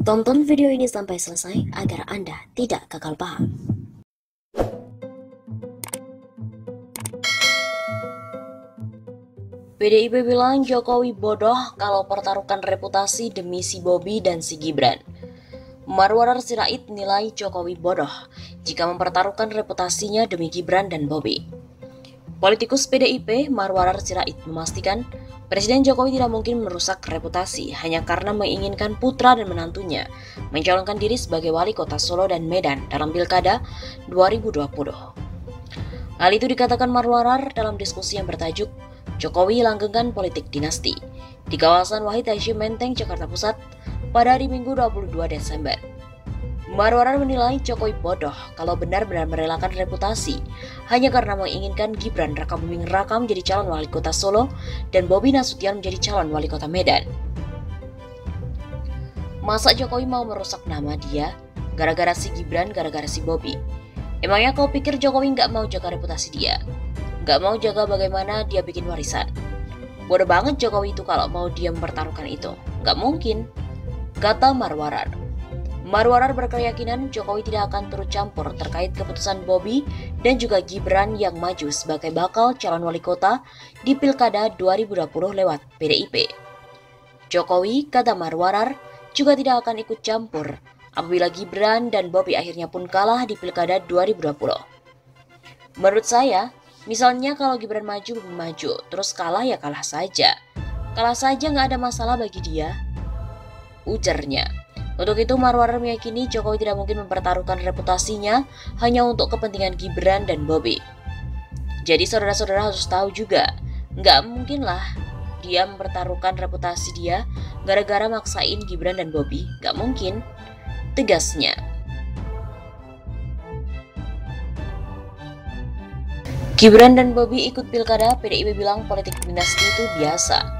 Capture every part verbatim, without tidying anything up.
Tonton video ini sampai selesai agar Anda tidak gagal paham. P D I P bilang Jokowi bodoh kalau pertaruhkan reputasi demi si Bobi dan si Gibran. Marwarar Sirait nilai Jokowi bodoh jika mempertaruhkan reputasinya demi Gibran dan Bobi. Politikus P D I P Marwarar Sirait memastikan Presiden Jokowi tidak mungkin merusak reputasi hanya karena menginginkan putra dan menantunya mencalonkan diri sebagai wali kota Solo dan Medan dalam Pilkada dua ribu dua puluh. Hal itu dikatakan Marwarar dalam diskusi yang bertajuk Jokowi langgengkan politik dinasti di kawasan Wahid Hasyim Menteng, Jakarta Pusat pada hari Minggu dua puluh dua Desember. Marwarar menilai Jokowi bodoh kalau benar-benar merelakan reputasi hanya karena menginginkan Gibran Rakabuming Raka menjadi calon wali kota Solo dan Bobi Nasution menjadi calon wali kota Medan. Masa Jokowi mau merusak nama dia gara-gara si Gibran, gara-gara si Bobi? Emangnya kau pikir Jokowi nggak mau jaga reputasi dia? Nggak mau jaga bagaimana dia bikin warisan? Bodoh banget Jokowi itu kalau mau dia mempertaruhkan itu. Nggak mungkin, kata Marwarar. Marwarar berkeyakinan Jokowi tidak akan turut campur terkait keputusan Bobi dan juga Gibran yang maju sebagai bakal calon wali kota di Pilkada dua ribu dua puluh lewat P D I P. Jokowi, kata Marwarar, juga tidak akan ikut campur apabila Gibran dan Bobi akhirnya pun kalah di Pilkada dua ribu dua puluh. Menurut saya, misalnya kalau Gibran maju, Bobi maju, terus kalah ya kalah saja. Kalah saja nggak ada masalah bagi dia, ujarnya. Untuk itu Marwarar meyakini Jokowi tidak mungkin mempertaruhkan reputasinya hanya untuk kepentingan Gibran dan Bobi. Jadi saudara-saudara harus tahu juga, nggak mungkin lah dia mempertaruhkan reputasi dia gara-gara maksain Gibran dan Bobi, nggak mungkin, tegasnya. Gibran dan Bobi ikut pilkada, P D I P bilang politik dinasti itu biasa.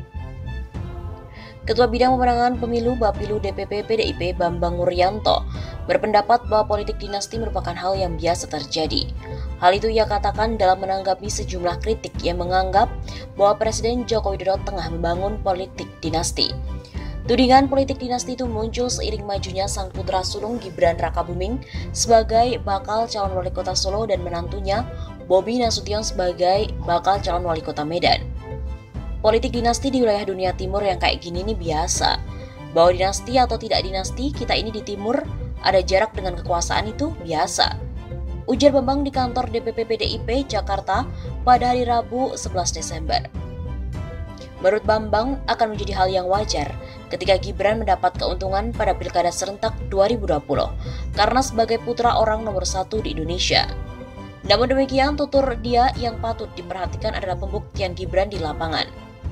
Ketua Bidang Pemenangan Pemilu Bapilu D P P P D I P Bambang Wuryanto berpendapat bahwa politik dinasti merupakan hal yang biasa terjadi. Hal itu ia katakan dalam menanggapi sejumlah kritik yang menganggap bahwa Presiden Joko Widodo tengah membangun politik dinasti. Tudingan politik dinasti itu muncul seiring majunya sang putra sulung Gibran Rakabuming sebagai bakal calon wali kota Solo dan menantunya Bobi Nasution sebagai bakal calon wali kota Medan. Politik dinasti di wilayah dunia timur yang kayak gini nih biasa. Bahwa dinasti atau tidak dinasti, kita ini di timur ada jarak dengan kekuasaan itu biasa. Ujar Bambang di kantor D P P P D I P Jakarta pada hari Rabu sebelas Desember. Menurut Bambang akan menjadi hal yang wajar ketika Gibran mendapat keuntungan pada Pilkada serentak dua ribu dua puluh karena sebagai putra orang nomor satu di Indonesia. Namun demikian, tutur dia yang patut diperhatikan adalah pembuktian Gibran di lapangan.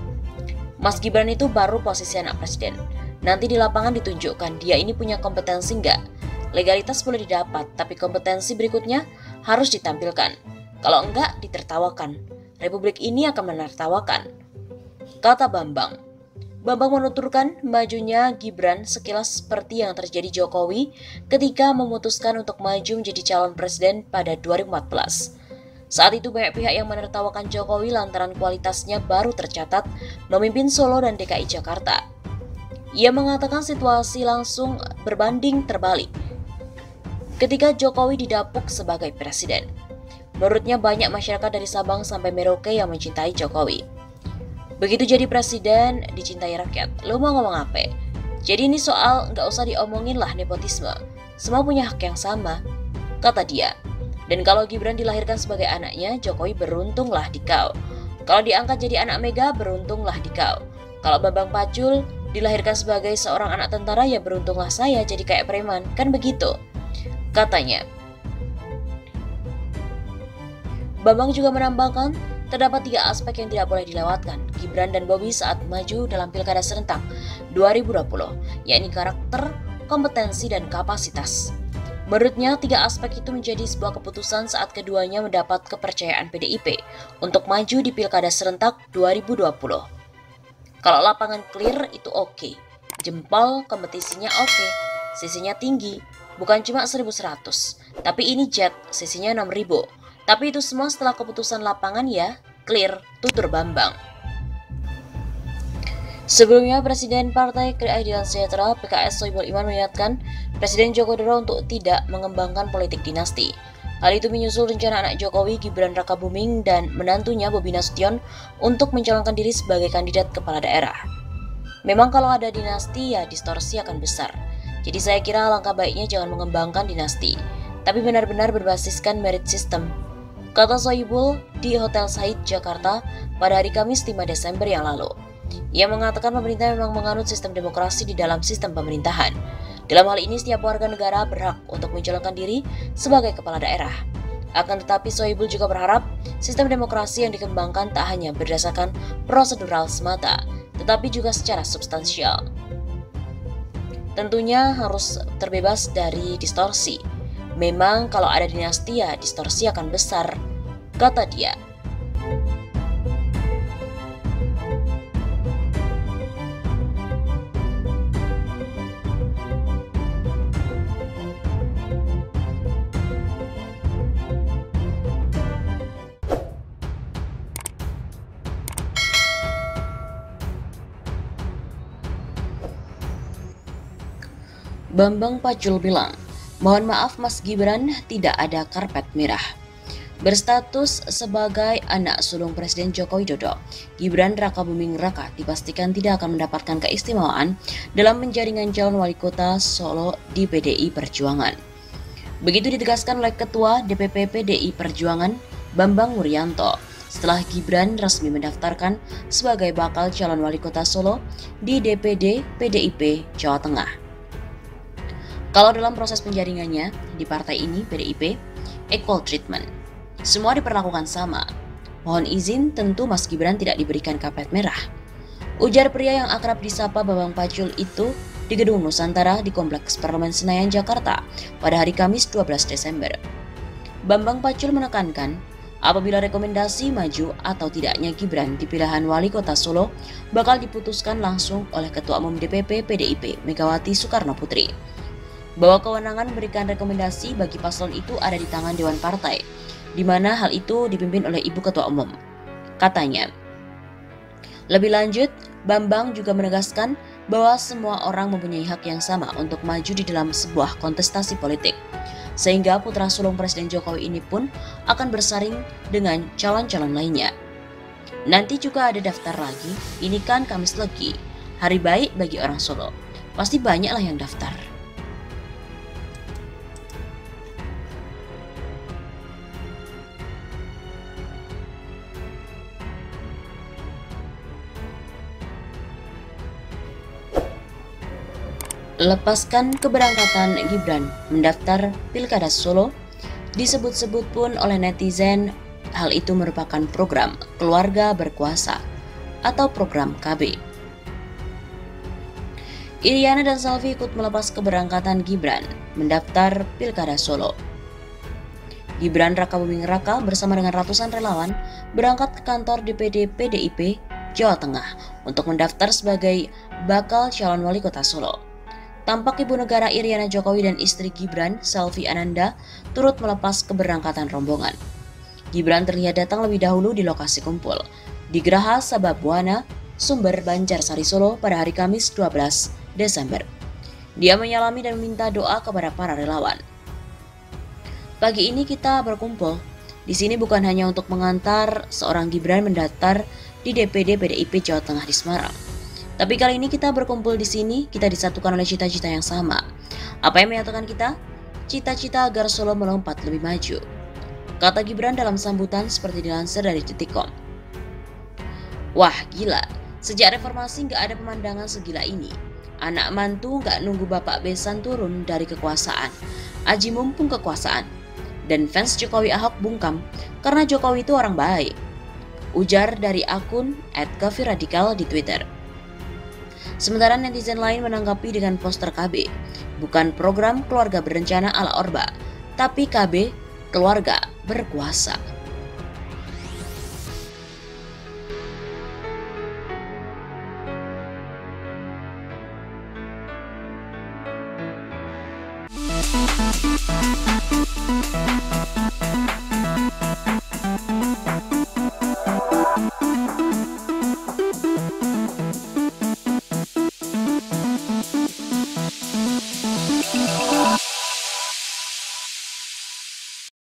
Mas Gibran itu baru posisi anak presiden. Nanti di lapangan ditunjukkan dia ini punya kompetensi enggak. Legalitas boleh didapat, tapi kompetensi berikutnya harus ditampilkan. Kalau enggak, ditertawakan. Republik ini akan menertawakan, kata Bambang. Bambang menuturkan majunya Gibran sekilas seperti yang terjadi Jokowi ketika memutuskan untuk maju menjadi calon presiden pada dua ribu empat belas. Saat itu banyak pihak yang menertawakan Jokowi lantaran kualitasnya baru tercatat memimpin Solo dan D K I Jakarta. Ia mengatakan situasi langsung berbanding terbalik ketika Jokowi didapuk sebagai presiden. Menurutnya banyak masyarakat dari Sabang sampai Merauke yang mencintai Jokowi. Begitu jadi presiden, dicintai rakyat. Lu mau ngomong apa? Jadi ini soal nggak usah diomongin lah nepotisme. Semua punya hak yang sama, kata dia. Dan kalau Gibran dilahirkan sebagai anaknya, Jokowi beruntunglah di kau. Kalau diangkat jadi anak Mega, beruntunglah di kau. Kalau Bambang Pacul dilahirkan sebagai seorang anak tentara, ya beruntunglah saya jadi kayak preman. Kan begitu, katanya. Bambang juga menambahkan, terdapat tiga aspek yang tidak boleh dilewatkan Gibran dan Bobi saat maju dalam Pilkada serentak dua ribu dua puluh, yakni karakter, kompetensi, dan kapasitas. Menurutnya, tiga aspek itu menjadi sebuah keputusan saat keduanya mendapat kepercayaan P D I P untuk maju di Pilkada serentak dua ribu dua puluh. Kalau lapangan clear itu oke, okay. Jempol kompetisinya oke, okay. Sisinya tinggi, bukan cuma seribu seratus, tapi ini jet, sisinya enam ribu. Tapi itu semua setelah keputusan lapangan ya, clear, tutur Bambang. Sebelumnya, Presiden Partai Keadilan Sejahtera P K S Sohibul Iman mengingatkan Presiden Joko Widodo untuk tidak mengembangkan politik dinasti. Hal itu menyusul rencana anak Jokowi, Gibran Rakabuming, dan menantunya Bobi Nasution untuk mencalonkan diri sebagai kandidat kepala daerah. Memang kalau ada dinasti, ya distorsi akan besar. Jadi saya kira langkah baiknya jangan mengembangkan dinasti, tapi benar-benar berbasiskan merit system, kata Sohibul di Hotel Said, Jakarta pada hari Kamis lima Desember yang lalu. Ia mengatakan pemerintah memang menganut sistem demokrasi di dalam sistem pemerintahan. Dalam hal ini, setiap warga negara berhak untuk mencalonkan diri sebagai kepala daerah. Akan tetapi, Sohibul juga berharap sistem demokrasi yang dikembangkan tak hanya berdasarkan prosedural semata, tetapi juga secara substansial. Tentunya harus terbebas dari distorsi. Memang kalau ada dinasti, ya distorsi akan besar, kata dia. Bambang Pacul bilang, mohon maaf Mas Gibran, tidak ada karpet merah. Berstatus sebagai anak sulung Presiden Joko Widodo, Gibran Rakabuming Raka dipastikan tidak akan mendapatkan keistimewaan dalam penjaringan calon wali kota Solo di P D I Perjuangan. Begitu ditegaskan oleh Ketua D P P P D I Perjuangan, Bambang Wuryanto, setelah Gibran resmi mendaftarkan sebagai bakal calon wali kota Solo di D P D P D I P Jawa Tengah. Kalau dalam proses penjaringannya di partai ini, P D I P, equal treatment. Semua diperlakukan sama. Mohon izin, tentu Mas Gibran tidak diberikan karpet merah. Ujar pria yang akrab disapa Bambang Pacul itu di Gedung Nusantara di Kompleks Parlemen Senayan, Jakarta pada hari Kamis dua belas Desember. Bambang Pacul menekankan, apabila rekomendasi maju atau tidaknya Gibran di pilihan wali kota Solo bakal diputuskan langsung oleh Ketua Umum D P P P D I P Megawati Soekarno Putri. Bahwa kewenangan memberikan rekomendasi bagi paslon itu ada di tangan Dewan Partai, di mana hal itu dipimpin oleh Ibu Ketua Umum, katanya. Lebih lanjut, Bambang juga menegaskan bahwa semua orang mempunyai hak yang sama untuk maju di dalam sebuah kontestasi politik, sehingga putra sulung Presiden Jokowi ini pun akan bersaing dengan calon-calon lainnya. Nanti juga ada daftar lagi, ini kan Kamis Legi, hari baik bagi orang Solo, pasti banyaklah yang daftar. Lepaskan keberangkatan Gibran mendaftar Pilkada Solo, disebut-sebut pun oleh netizen hal itu merupakan program keluarga berkuasa atau program K B. Iriana dan Selvi ikut melepas keberangkatan Gibran mendaftar Pilkada Solo. Gibran Rakabuming Raka bersama dengan ratusan relawan berangkat ke kantor D P D P D I P Jawa Tengah untuk mendaftar sebagai bakal calon wali kota Solo. Tampak Ibu Negara Iriana Jokowi dan istri Gibran, Selvi Ananda, turut melepas keberangkatan rombongan. Gibran terlihat datang lebih dahulu di lokasi kumpul, di Geraha Sababwana, Sumber, Banjarsari, Solo pada hari Kamis dua belas Desember. Dia menyalami dan meminta doa kepada para relawan. Pagi ini kita berkumpul. Di sini bukan hanya untuk mengantar seorang Gibran mendaftar di D P D P D I P Jawa Tengah di Semarang. Tapi kali ini kita berkumpul di sini, kita disatukan oleh cita-cita yang sama. Apa yang menyatukan kita? Cita-cita agar Solo melompat lebih maju, kata Gibran dalam sambutan seperti dilansir dari Detik titik com. Wah gila, sejak reformasi gak ada pemandangan segila ini. Anak mantu gak nunggu bapak besan turun dari kekuasaan, aji mumpung kekuasaan. Dan fans Jokowi Ahok bungkam karena Jokowi itu orang baik, ujar dari akun et kavi radikal di Twitter. Sementara netizen lain menanggapi dengan poster K B, bukan program keluarga berencana ala Orba, tapi K B keluarga berkuasa.